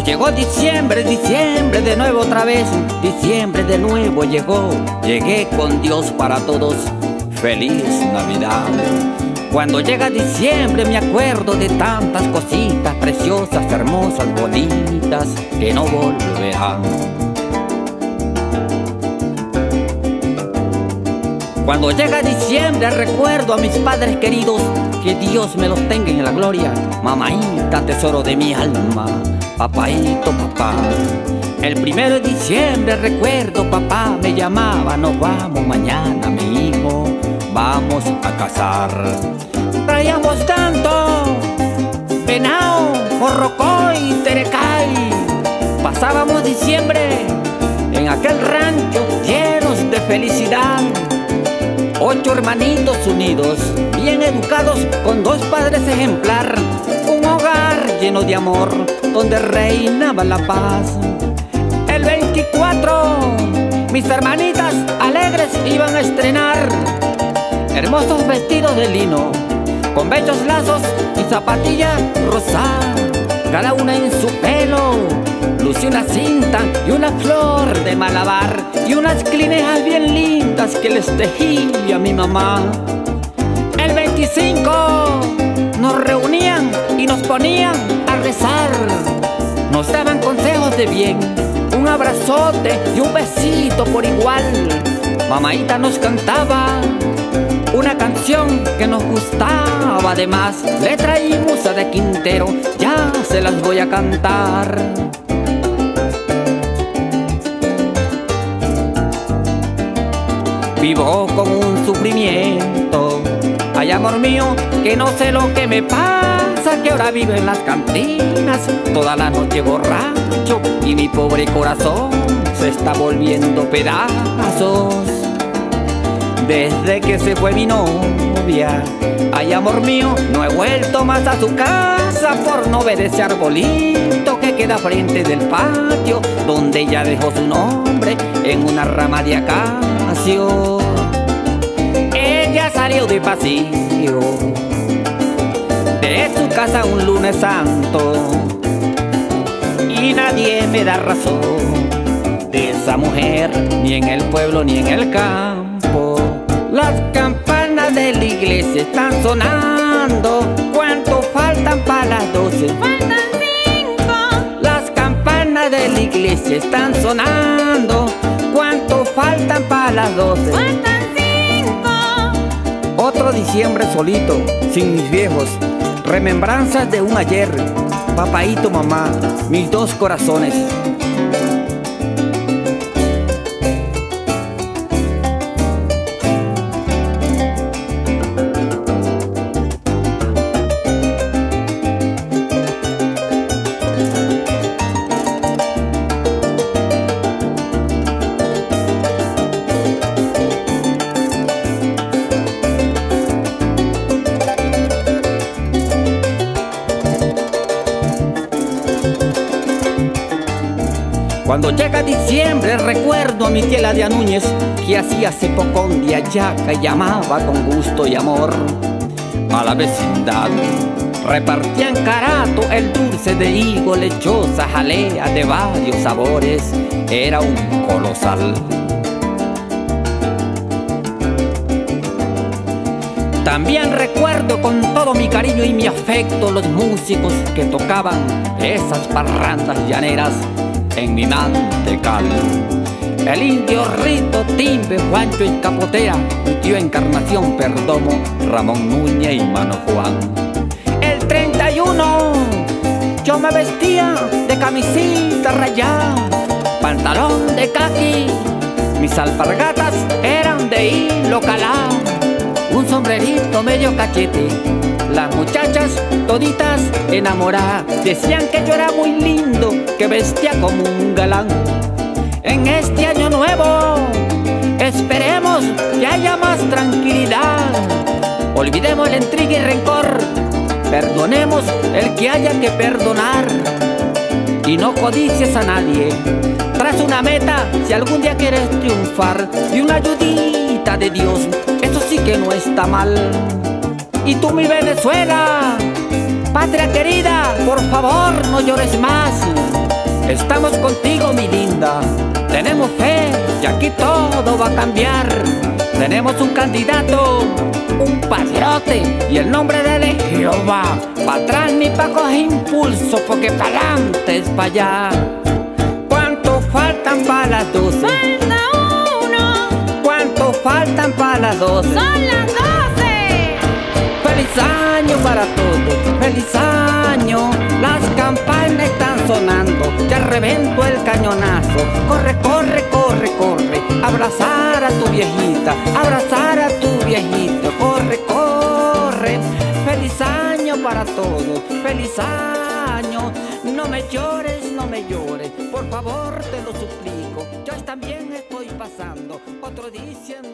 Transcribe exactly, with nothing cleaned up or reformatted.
Nos llegó diciembre, diciembre de nuevo otra vez, diciembre de nuevo llegó, llegué con Dios para todos, feliz Navidad. Cuando llega diciembre me acuerdo de tantas cositas preciosas, hermosas, bonitas, que no volverán. Cuando llega diciembre recuerdo a mis padres queridos, que Dios me los tenga en la gloria. Mamaita, tesoro de mi alma, papaito, papá. El primero de diciembre recuerdo, papá me llamaba, nos vamos mañana, mi hijo, vamos a casar. Traíamos tanto, venao, jorrocoy, terecay. Pasábamos diciembre en aquel rancho llenos de felicidad. Ocho hermanitos unidos, bien educados, con dos padres ejemplar. Un hogar lleno de amor, donde reinaba la paz. El veinticuatro, mis hermanitas alegres iban a estrenar hermosos vestidos de lino, con bellos lazos y zapatillas rosadas. Cada una en su pelo lucía una cinta y una flor de malabar, y unas clinejas bien lindas que les tejía mi mamá. El veinticinco nos reunían y nos ponían a rezar. Nos daban consejos de bien, un abrazote y un besito por igual. Mamaita nos cantaba una canción que nos gustaba, además letra y musa de Quintero, ya se las voy a cantar. Vivo con un sufrimiento, ay amor mío, que no sé lo que me pasa, que ahora vivo en las cantinas, toda la noche borracho, y mi pobre corazón se está volviendo pedazos. Desde que se fue mi novia, ay amor mío, no he vuelto más a su casa por no ver ese arbolito que queda frente del patio, donde ella dejó su nombre en una rama de acacio. Ella salió de paseo de su casa un lunes santo, y nadie me da razón de esa mujer, ni en el pueblo ni en el campo. Las campanas de la iglesia están sonando, ¿cuánto faltan para las doce? Faltan cinco. Las campanas de la iglesia están sonando, ¿cuánto faltan para las doce? Faltan cinco. Otro diciembre solito, sin mis viejos, remembranzas de un ayer, papaito, mamá, mis dos corazones. Cuando llega diciembre recuerdo a mi tía Ladia Núñez, que hacía cipocón de hallaca y llamaba con gusto y amor a la vecindad. Repartían carato, el dulce de higo, lechosa, jalea de varios sabores, era un colosal. También recuerdo con todo mi cariño y mi afecto los músicos que tocaban esas parrandas llaneras en mi mantecal. El indio Rito, Timbe, Juancho y Capotera, mi tío Encarnación Perdomo, Ramón Núñez y Mano Juan. El treinta y uno yo me vestía de camisita rayada, pantalón de caqui, mis alpargatas eran de hilo calado, un sombrerito medio cachete. Las muchachas toditas enamoradas decían que yo era muy lindo, que vestía como un galán. En este año nuevo esperemos que haya más tranquilidad. Olvidemos la intriga y rencor, perdonemos el que haya que perdonar. Y no codicies a nadie, traza una meta si algún día quieres triunfar, y una ayudita de Dios, eso sí que no está mal. Y tú, mi Venezuela, patria querida, por favor no llores más. Estamos contigo, mi linda. Tenemos fe y aquí todo va a cambiar. Tenemos un candidato, un patriote, y el nombre de él es Jehová. Pa' atrás ni pa' coger impulso, porque pa'lante es pa' allá. ¿Cuánto faltan pa' las doce? Falta uno. ¿Cuánto faltan pa' las doce? Son las doce. Feliz año para todos, feliz año. Las campanas están sonando, ya reventó el cañonazo. Corre, corre, corre, corre, abrazar a tu viejita, abrazar a tu viejito. Corre, corre, feliz año para todos, feliz año. No me llores, no me llores, por favor te lo suplico. Yo también estoy pasando otro diciembre.